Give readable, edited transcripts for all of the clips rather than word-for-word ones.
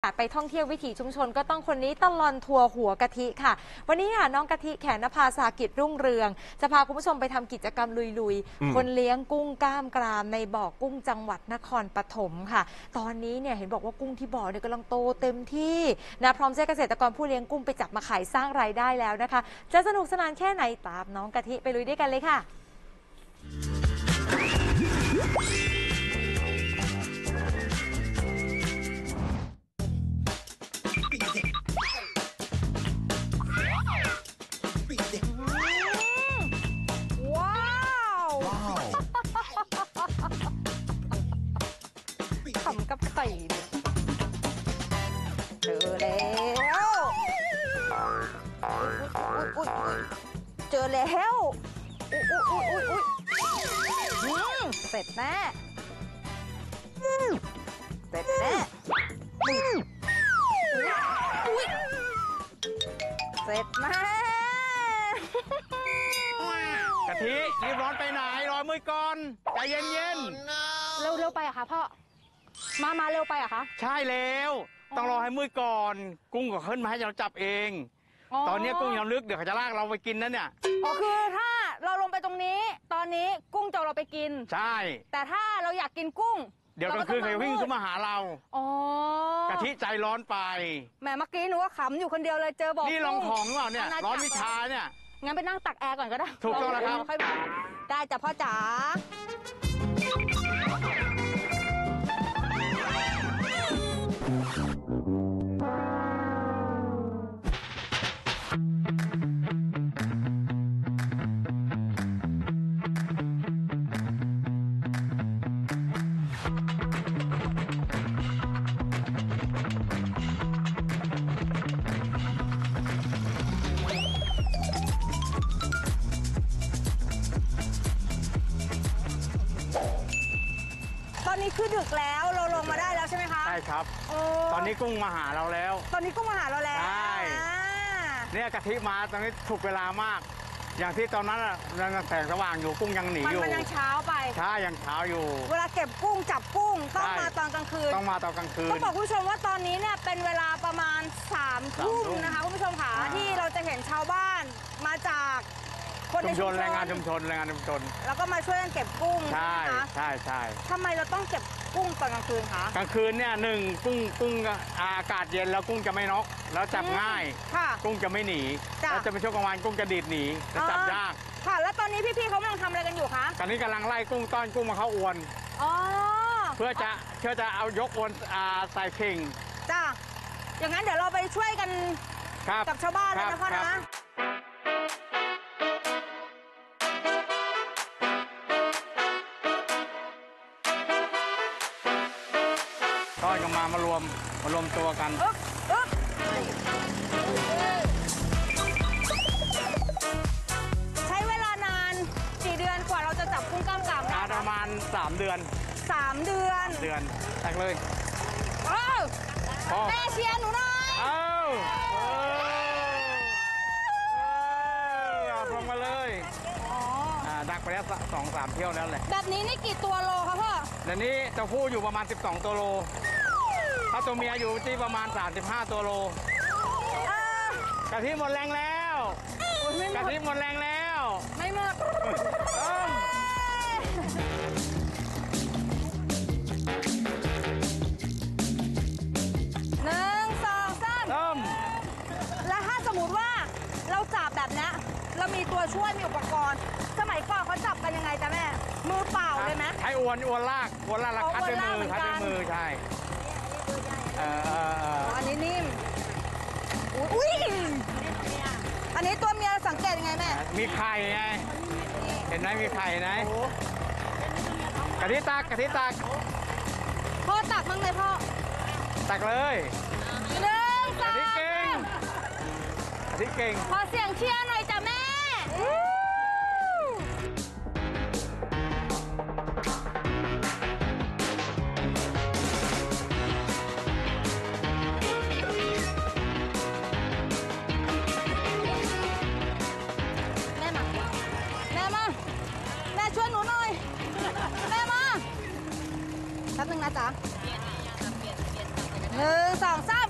ากไปท่องเที่ยววิถีชุมชนก็ต้องคนนี้ตลอดทัวร์หัวกะทิค่ะวันนี้ค่ะน้องกะทิแขนภาสากิจรุ่งเรืองจะพาคุณผู้ชมไปทำกิจกรรมลุยๆคนเลี้ยงกุ้งกล้ามกรามในบ่อกุ้งจังหวัดนครปฐมค่ะตอนนี้เนี่ยเห็นบอกว่ากุ้งที่บ่อเนี่ยกำลังโตเต็มที่นะพร้อมใจเกษตรกรผู้เลี้ยงกุ้งไปจับมาขายสร้างรายได้แล้วนะคะจะสนุกสนานแค่ไหนตามน้องกะทิไปลุยด้วยกันเลยค่ะทำกับไข่เจอแล้วเจอแล้วเสร็จแน่เสร็จแน่เสร็จแน่กะทิรีบร้อนไปไหนรอมือก่อนใจเย็นเร็วไปอะคะพ่อมาเร็วไปอะคะใช่แล้วต้องรอให้มืดก่อนกุ้งก็ขึ้นมาให้เราจับเองตอนนี้กุ้งยังลึกเดี๋ยวเขาจะลากเราไปกินนั่นเนี่ยคือถ้าเราลงไปตรงนี้ตอนนี้กุ้งจะเราไปกินใช่แต่ถ้าเราอยากกินกุ้งเดี๋ยวกลางคืนเขาวิ่งขึ้นมาหาเรากะทิใจร้อนไปแม่เมื่อกี้หนูว่าขำอยู่คนเดียวเลยเจอบอกนี่ลองของเปล่าเนี่ยร้อนวิชาเนี่ยงั้นไปนั่งตักแอร์ก่อนก็ได้ถูกต้องแล้วครับได้จ้ะพ่อจ๋าตอนนี้คือดึกแล้วเราลงมาได้แล้วใช่ไหมคะใช่ครับตอนนี้กุ้งมาหาเราแล้วตอนนี้กุ้งมาหาเราแล้วใช่เนี่ยกะทิมาตอนนี้ถูกเวลามากอย่างที่ตอนนั้นยังแสงสว่างอยู่กุ้งยังหนีอยู่มันยังเช้าไปใช่ยังเช้าอยู่เวลาเก็บกุ้งจับกุ้งต้องมาตอนกลางคืนต้องมาตอนกลางคืนต้องบอกคุณผู้ชมว่าตอนนี้เนี่ยเป็นเวลาประมาณ3 ทุ่มนะคะคุณผู้ชมค่ะที่เราจะเห็นชาวบ้านมาจากคนในชุมชนแรงงานชุมชนแล้วก็มาช่วยกันเก็บกุ้งใช่ทำไมเราต้องเก็บกุ้งตอนกลางคืนคะกลางคืนเนี่ยกุ้งอากาศเย็นแล้วกุ้งจะไม่น็อกแล้วจับง่ายกุ้งจะไม่หนีแล้วจะไปช่วงกลางวันกุ้งจะดีดหนีจะจับยากค่ะแล้วตอนนี้พี่ๆเขากำลังทำอะไรกันอยู่คะตอนนี้กำลังไล่กุ้งต้อนกุ้งมาเข้าอวนเพื่อจะเอายกอวนใส่เข่งจ้าอย่างนั้นเดี๋ยวเราไปช่วยกันกับชาวบ้านแล้วนะพ่อนะต้อนกันมารวมตัวกันใช้เวลานานกี่เดือนกว่าเราจะจับกุ้งกล้ามกรามได้ประมาณ3 เดือน 3 เดือนแตกเลยแม่เชียร์หนูหน่อยลงมาเลยดักไปแล้ว2-3 เที่ยวแล้วแหละแบบนี้นี่กี่ตัวโลคะพ่อเดี๋ยวนี้ตัวผู้อยู่ประมาณ12 ตัวโลถ้าตัวเมียอยู่ที่ประมาณ35 ตัวโลกะทิหมดแรงแล้วกะทิหมดแรงแล้วไม่หมดแล้วถ้าสมมติว่าเราจับแบบนี้เรามีตัวช่วยมีอุปกรณ์สมัยก่อนเขาจับกันยังไงจ๊ะแม่มือเปล่าเลยไหมใช้อวนลากแล้วคัดด้วยมือใช่อันนี้นิ่มอุ้ยอันนี้ตัวเมียสังเกตยังไงแม่มีไข่ไงเห็นไหมมีไข่ไหมกะทิตักพ่อตักมั้งเลยพ่อตักเลยกะทิเก่งขอเสียงเชียร์หน่อยจ้ะแม่แป๊บนึงนะจ๊ะ1 2 3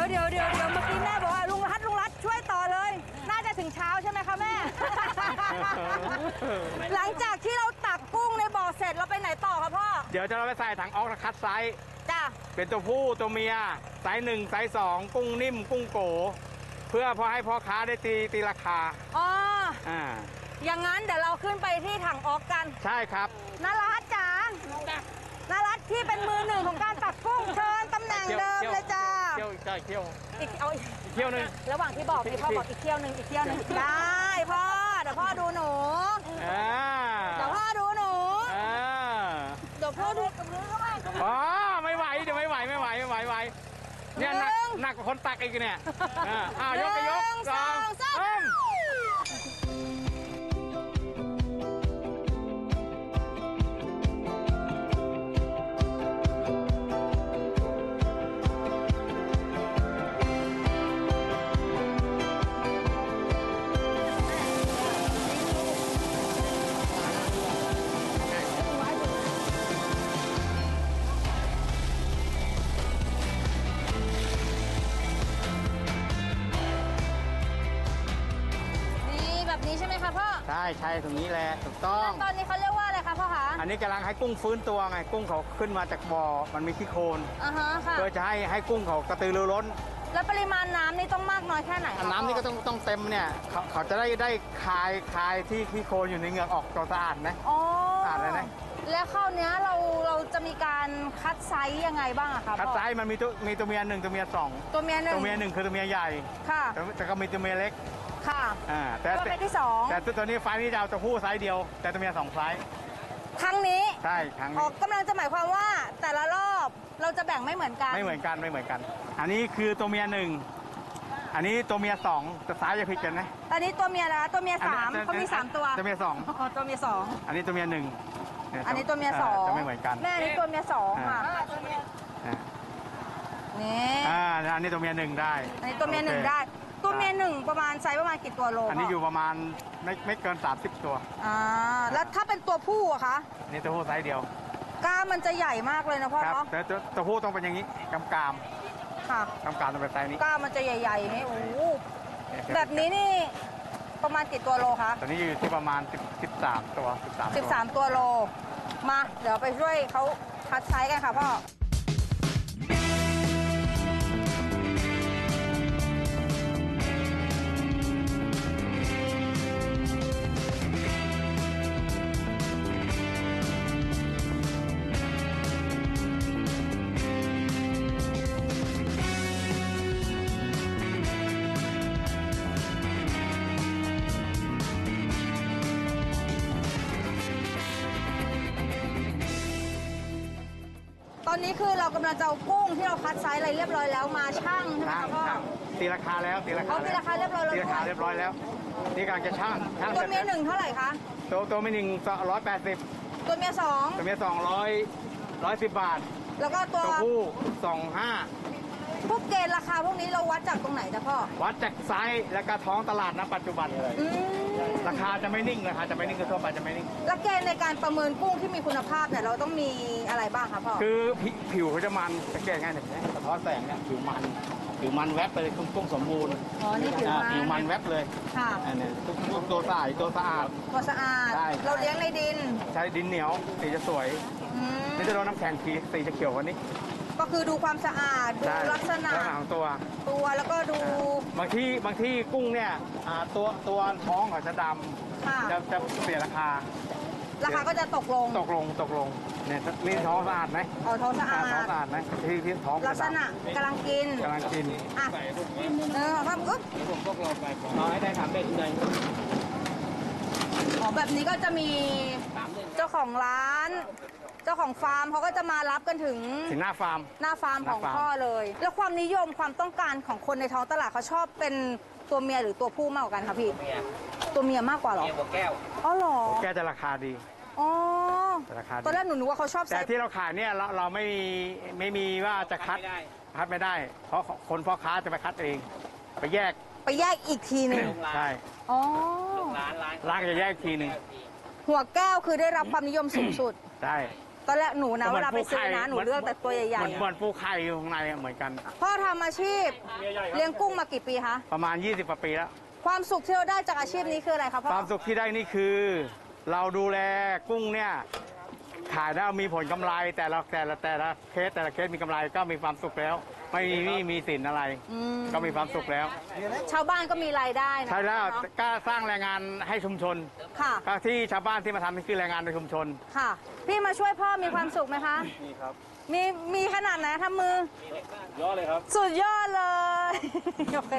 เมื่อกี้แม่บอกว่าลุงรัฐช่วยต่อเลย น่าจะถึงเช้าใช่ไหมคะแม่ หลังจากที่เราตักกุ้งในบ่อเสร็จเราไปไหนต่อคะพ่อเดี๋ยวจะเราไปใส่ถังออกคัดไซส์จ้ะเป็นตัวผู้ตัวเมียไซส์1ไซส์2กุ้งนิ่มกุ้งโก เพื่อพอให้พ่อค้าได้ตีราคาอ๋ออ่าอย่างนั้นเดี๋ยวเราขึ้นไปที่ถังออกกันใช่ครับนารัตจ๋านารัตที่เป็นมือหนึ่งของการตักกุ้งเชิญตำแหน่งเดิมเลยจ้าเที่ยวอีกเอาอีกเที่ยวหนึงระหว่างที่บอกพี่พ่อบอกอีกเที่ยวหนึ่งได้พ่อเดี๋ยวพ่อดูหนูอ่าเดี๋ยวพ่อดูหนูอ่าเดี๋ยวพ่อดูอ๋อไม่ไหวเดี๋ยวไม่ไหวเนี่ยหนักกว่าคนตักอีกเนี่ยยกสองสามนี่แบบนี้ใช่ไหมคะพ่อใช่ตรงนี้แหละถูกต้องตอนนี้เขาเรียกว่าอะไรคะพ่อคะอันนี้กำลังให้กุ้งฟื้นตัวไงกุ้งเขาขึ้นมาจากบ่อมันมีขี้โคลนอ่าฮะค่ะเพื่อจะให้กุ้งเขากระตือรือร้นแล้วปริมาณน้ำนี่ต้องมากน้อยแค่ไหนคะน้ำนี่ก็ต้องเต็มเนี่ยเขาจะได้คายที่ขี้โคลนอยู่ในเหงือกออกตัวสะอาดนะอ๋อสะอาดเลยนะแล้วคราวเนี้ยเราจะมีการคัดไซส์ยังไงบ้างอะคะคัดพ่อไซส์มันมีตัวเมีย1ตัวเมีย2 ตัวเมียหนึ่งตัวเมีย1คือตัวเมียใหญ่ค่ะแต่ก็มีตัวเมียเล็กค่ะแต่ตัวเมียที่สองแต่ตัวนี้ไฟล์นี้จะเอาตัวผู้ไซส์เดียว แต่ตัวเมีย2ไซส์ครั้งนี้ใช่ครั้งอ๋อนี้กำลังจะหมายความว่าแต่ละรอบเราจะแบ่งไม่เหมือนกันไม่เหมือนกัน อันนี้คือตัวเมีย1อันนี้ตัวเมีย2แต่ไซส์จะผิดกันนะอันนี้ตัวเมียละตัวเมียสามอันนี้เขามี3ตัวตัวเมีย2 อ๋อตัวเมียสองอันนี้ตัวเมีย1เนี่ยอันนี้ตัวเมียสองจะไม่เหมือนกันแม่อันนี้ตัวเมียสองค่ะอ่านี่อันนี้ตัวเมีย1ได้อันนี้ตัวเมียหนึ่งได้ ตัวเมียหนึ่งประมาณไซส์ประมาณกี่ตัวโลอันนี้อยู่ประมาณไม่เกิน30ตัวแล้วถ้าเป็นตัวผู้อะคะอันนี่ตัวผู้ไซส์เดียวกล้ามมันจะใหญ่มากเลยนะพ่อครับเนาะแต่ตัวผู้ต้องเป็นอย่างนี้กำกามค่ะกำกามต้องเป็นไซส์นี้กล้ามมันจะใหญ่ๆนี่โอ้โหแบบนี้นี่ประมาณกี่ตัวโลคะตอนนี้อยู่ที่ประมาณ13ตัว 13 ตัวโล มาเดี๋ยวไปช่วยเขาคัดไซส์กันค่ะพ่อ ตอนนี้คือเรากำลังจะเอากุ้งที่เราคัดไซส์อะไรเรียบร้อยแล้วมาชั่งใช่ไหมช่างคะพ่อตีราคาแล้วตีราคาเขาตีราคาเรียบร้อยแล้วตีราคาด้วยเรียบร้อยแล้วนี่กำลังจะช่างตัวเมียหนึ่งเท่าไหร่คะตัวเมีย180 ตัวเมียสองตัวเมีย110 บาทแล้วก็ตัวตัวผู้25 พวกเกณฑ์ราคาพวกนี้เราวัดจากตรงไหนจ๊ะพ่อวัดจากไซส์และก็ท้องตลาดณปัจจุบันเลยอืมราคาจะไม่นิ่งคือทั่วไปจะไม่นิ่งแล้วเกณฑ์ในการประเมินกุ้งที่มีคุณภาพเนี่ยเราต้องมีอะไรบ้างคะพ่อคือผิวเขาจะมันสังเกตง่ายเห็นไหมสะท้อนแสงเนี่ยผิวมันแวบไปเลยกุ้งสมบูรณ์อ๋อ นี่ผิวมันผิวมันแวบเลยค่ะอันนี้ทุกตัวสะอาดตัวสะอาดตัวสะอาดใช่เราเลี้ยงในดินใช้ดินเหนียวสีจะสวยอืมนี่จะโดนน้ำแข็งสีจะเขียวกว่านี้ก็คือดูความสะอาด ดูใช่ลักษณะของตัวตัวแล้วก็ดูบางที่กุ้งเนี่ยตัวท้องเขาจะดค่ะำจะเสียราคาราคาก็จะตกลงตกลงเนี่ยนี่ท้องสะอาดไหมเอาท้องสะอาท้องดสะอาดไหมที่ท้องลักษณะกำลังกินกำลังกินอ่ะครับอึ๊บเอาให้ได้3 เด็ดเลยอ๋อแบบนี้ก็จะมีเจ้าของร้าน เจ้าของฟาร์มเขาก็จะมารับกันถึงถึงหน้าฟาร์มหน้าฟาร์มของหน้าฟาร์มพ่อเลย แล้วความนิยมความต้องการของคนในท้องตลาดเขาชอบเป็นตัวเมียหรือตัวผู้มากกว่ากันคะพี่ ตัวเมียมากกว่าเหรอเมียบัวแก้วอ๋อเหรอแกจะราคาดีอ๋อราคาดีตอนแรกหนูนึกว่าเขาชอบแต่ไซส์ที่เราขายเนี่ยเราไม่มีว่าจะคัด ไม่ได้ เพราะคนพ่อค้าจะไปคัดเอง ไปแยกไปแยกอีกทีหนึ่งใช่อ๋อร้านร้านจะแยกอีกทีหนึ่งหัวแก้วคือได้รับความนิยมสูงสุดใช่ตอนแรกหนูนะเวลาไปซื้อนะหนูเลือกแต่ตัวใหญ่เหมือนปูไข่อยู่ข้างในเหมือนกันๆพ่อทำอาชีพเลี้ยงกุ้งมากี่ปีคะประมาณ 20 กว่าปีแล้วความสุขที่เราได้จากอาชีพนี้คืออะไรครับพ่คอวามสุขที่ได้นี่คือ เราดูแลกุ้งเนี่ยขายได้มีผลกำไรแต่ละเคสมีกำไรก็มีความสุขแล้ว ไม่มีสินอะไร ก็มีความสุขแล้วชาวบ้านก็มีรายได้นะใช่แล้วเนาะก็สร้างแรงงานให้ชุมชนค่ะก็ที่ชาวบ้านที่มาทำนี่คือแรงงานในชุมชนค่ะ พี่มาช่วยพ่อมีความสุขไหมคะมีครับมีขนาดไหนทำมือยอดเลยครับสุดยอดเลย โอเค